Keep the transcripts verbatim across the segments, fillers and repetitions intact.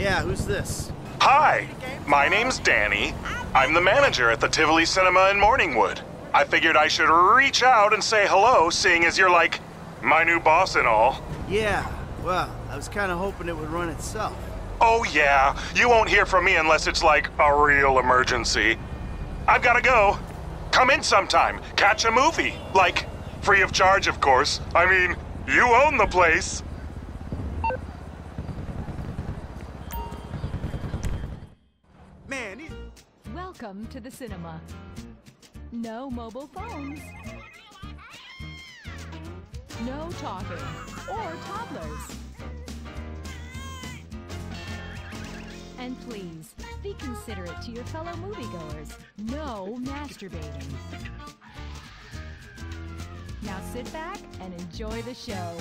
Yeah, who's this? Hi, my name's Danny. I'm the manager at the Tivoli Cinema in Morningwood. I figured I should reach out and say hello, seeing as you're like, my new boss and all. Yeah, well, I was kind of hoping it would run itself. Oh yeah, you won't hear from me unless it's like a real emergency. I've gotta go. Come in sometime, catch a movie. Like, free of charge, of course. I mean, you own the place. Man, he's... Welcome to the cinema. No mobile phones. No talking or toddlers. And please, be considerate to your fellow moviegoers. No masturbating. Now sit back and enjoy the show.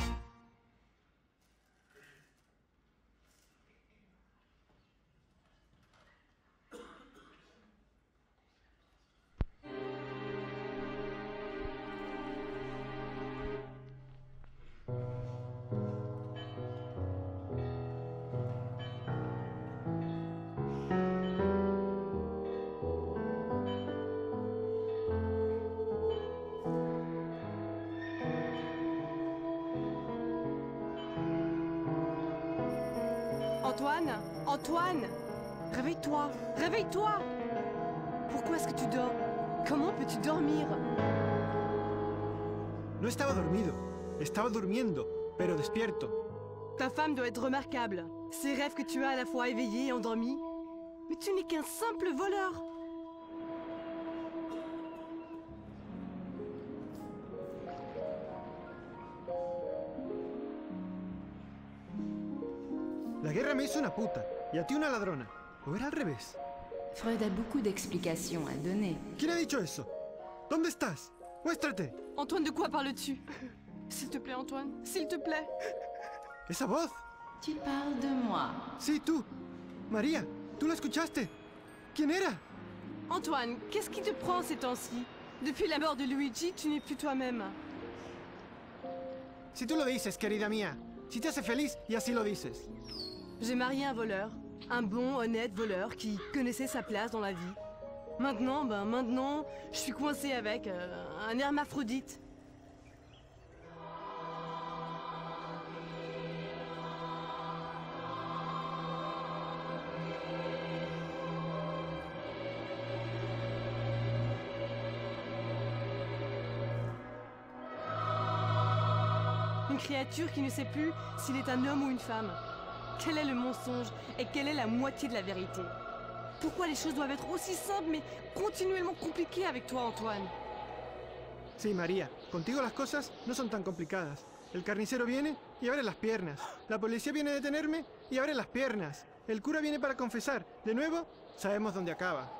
Antoine, Antoine, réveille-toi, réveille-toi. Pourquoi est-ce que tu dors? Comment peux-tu dormir? No estaba dormido, estaba durmiendo, pero despierto. Ta femme doit être remarquable. Ces rêves que tu as à la fois éveillé et endormi. Mais tu n'es qu'un simple voleur. La guerra me hizo una puta, y a ti una ladrona. ¿O era al revés? Freud a beaucoup d'explications à donner. ¿Quién ha dicho eso? ¿Dónde estás? Muéstrate. Antoine, de quoi parles-tu? S'il te plaît, Antoine, s'il te plaît. ¿Esa voz? Tu parles de moi. Sí, tú. María, ¿tú la escuchaste? ¿Quién era? Antoine, qu'est-ce qui te prend ces temps-ci? Depuis la mort de Luigi, tu n'es plus toi-même. Si tú lo dices, querida mía. Si te hace feliz, y así lo dices. J'ai marié un voleur. Un bon, honnête voleur qui connaissait sa place dans la vie. Maintenant, ben maintenant, je suis coincée avec euh, un hermaphrodite. Une créature qui ne sait plus s'il est un homme ou une femme. Quel est le mensonge et quelle est la moitié de la vérité? Pourquoi les choses doivent être aussi simples mais continuellement compliquées avec toi, Antoine? Sí, María, contigo las cosas no son tan complicadas. El carnicero viene y abre las piernas. La policía viene a detenerme y abre las piernas. El cura viene para confesar. De nuevo, sabemos dónde acaba.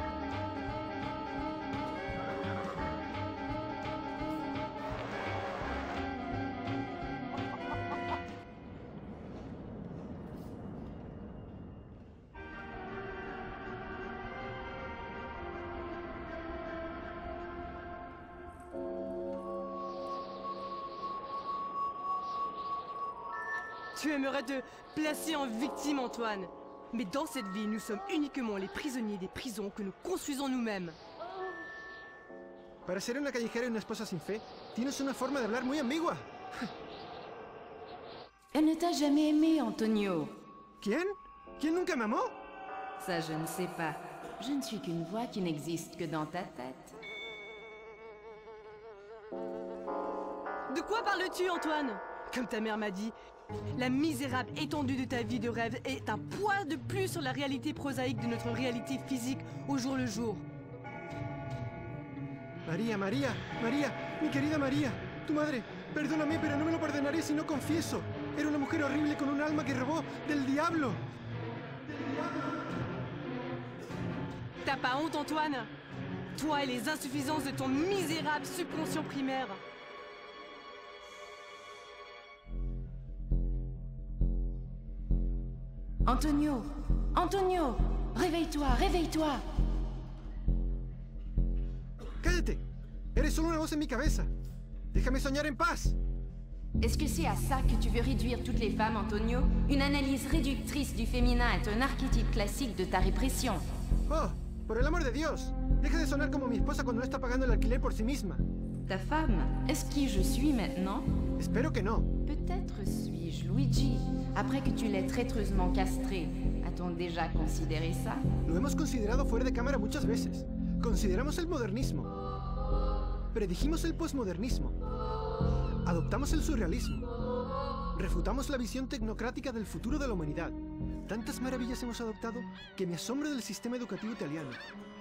Tu aimerais te placer en victime, Antoine. Mais dans cette vie, nous sommes uniquement les prisonniers des prisons que nous construisons nous-mêmes. Para ser una callejera y una esposa sin fe, tienes una forma de hablar muy ambigua. Elle ne t'a jamais aimé, Antonio. ¿Quién? ¿Quién nunca me amó? Ça, je ne sais pas. Je ne suis qu'une voix qui n'existe que dans ta tête. De quoi parles-tu, Antoine? Comme ta mère m'a dit, la misérable étendue de ta vie de rêve est un poids de plus sur la réalité prosaïque de notre réalité physique au jour le jour. María, María, María, mi querida María, tu madre, perdóname, pero no me lo perdonaré si no confieso. Era una mujer horrible con un alma que robó del diablo. T'as pas honte, Antoine? Toi et les insuffisances de ton misérable subconscient primaire. Antonio, Antonio, réveille-toi, réveille-toi. ¡Cállate! Eres solo una voz en mi cabeza. Déjame soñar en paz. Est-ce que c'est à ça que tu veux réduire toutes les femmes, Antonio? Une analyse réductrice du féminin est un archétype classique de ta répression. Oh, por el amor de Dios. Deja de sonar como mi esposa cuando no está pagando el alquiler por sí misma. Ta femme, est-ce qui je suis maintenant? Espero que no. Peut-être suis-je Luigi, après que tu l'aies traîtreusement castré. A-t-on déjà considéré ça? Lo hemos considerado fuera de cámara muchas veces. Consideramos el modernismo. Predijimos el posmodernismo. Adoptamos el surrealismo. Refutamos la visión tecnocrática del futuro de la humanidad. Tantas maravillas hemos adoptado que me asombro del sistema educativo italiano.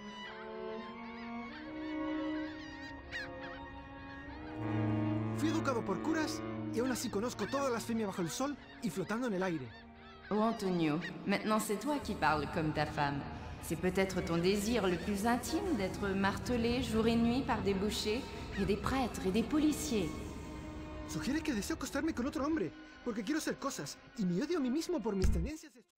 Fui educado por curas y aún así conozco todas las femias bajo el sol y flotando en el aire. Oh Antonio, maintenant c'est toi qui parles comme ta femme. C'est peut-être ton désir le plus intime d'être martelé jour et nuit par des bouchers et des prêtres et des policiers. Sugiere que deseo acostarme con otro hombre, porque quiero hacer cosas, y me odio a mí mismo por mis tendencias.